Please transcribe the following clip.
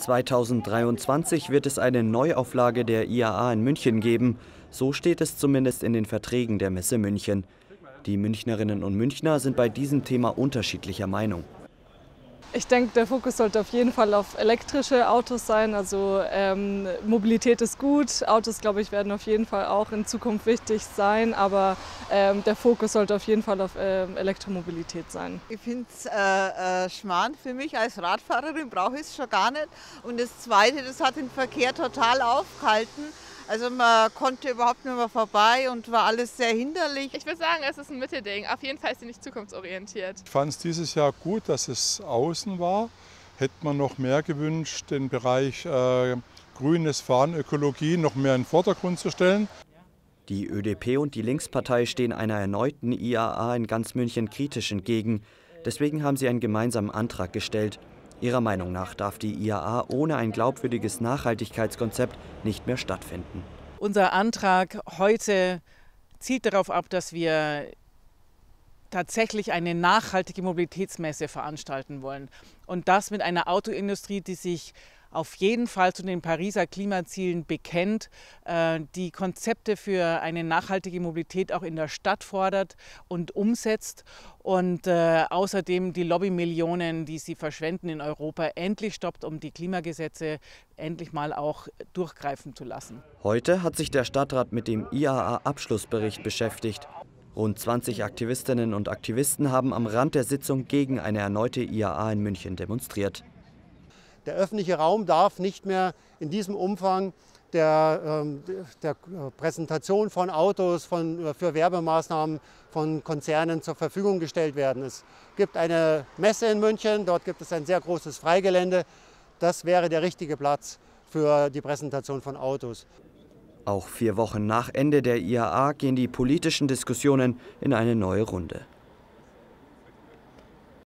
2023 wird es eine Neuauflage der IAA in München geben. So steht es zumindest in den Verträgen der Messe München. Die Münchnerinnen und Münchner sind bei diesem Thema unterschiedlicher Meinung. Ich denke, der Fokus sollte auf jeden Fall auf elektrische Autos sein. Also Mobilität ist gut. Autos, glaube ich, werden auf jeden Fall auch in Zukunft wichtig sein. Aber der Fokus sollte auf jeden Fall auf Elektromobilität sein. Ich finde es Schmarrn für mich als Radfahrerin, brauche ich es schon gar nicht. Und das Zweite, das hat den Verkehr total aufgehalten. Also man konnte überhaupt nicht mehr vorbei und war alles sehr hinderlich. Ich würde sagen, es ist ein Mittelding. Auf jeden Fall ist sie nicht zukunftsorientiert. Ich fand es dieses Jahr gut, dass es außen war. Hätte man noch mehr gewünscht, den Bereich grünes Fahren, Ökologie noch mehr in den Vordergrund zu stellen. Die ÖDP und die Linkspartei stehen einer erneuten IAA in ganz München kritisch entgegen. Deswegen haben sie einen gemeinsamen Antrag gestellt. Ihrer Meinung nach darf die IAA ohne ein glaubwürdiges Nachhaltigkeitskonzept nicht mehr stattfinden. Unser Antrag heute zielt darauf ab, dass wir tatsächlich eine nachhaltige Mobilitätsmesse veranstalten wollen. Und das mit einer Autoindustrie, die sich auf jeden Fall zu den Pariser Klimazielen bekennt, die Konzepte für eine nachhaltige Mobilität auch in der Stadt fordert und umsetzt und außerdem die Lobbymillionen, die sie verschwenden in Europa, endlich stoppt, um die Klimagesetze endlich mal auch durchgreifen zu lassen. Heute hat sich der Stadtrat mit dem IAA-Abschlussbericht beschäftigt. Rund 20 Aktivistinnen und Aktivisten haben am Rand der Sitzung gegen eine erneute IAA in München demonstriert. Der öffentliche Raum darf nicht mehr in diesem Umfang der Präsentation von Autos, für Werbemaßnahmen von Konzernen zur Verfügung gestellt werden. Es gibt eine Messe in München, dort gibt es ein sehr großes Freigelände. Das wäre der richtige Platz für die Präsentation von Autos. Auch 4 Wochen nach Ende der IAA gehen die politischen Diskussionen in eine neue Runde.